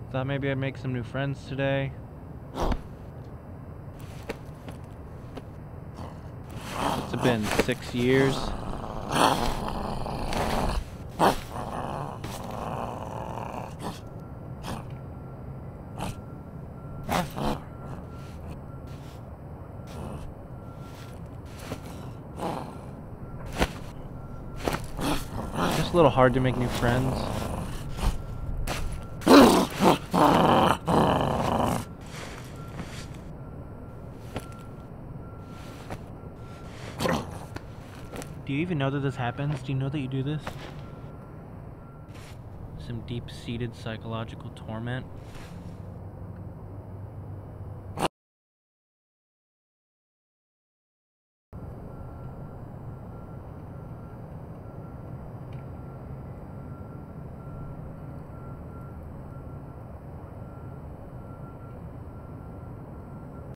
Thought maybe I'd make some new friends today. It's been 6 years. It's a little hard to make new friends. Do you even know that this happens? Do you know that you do this? Some deep-seated psychological torment.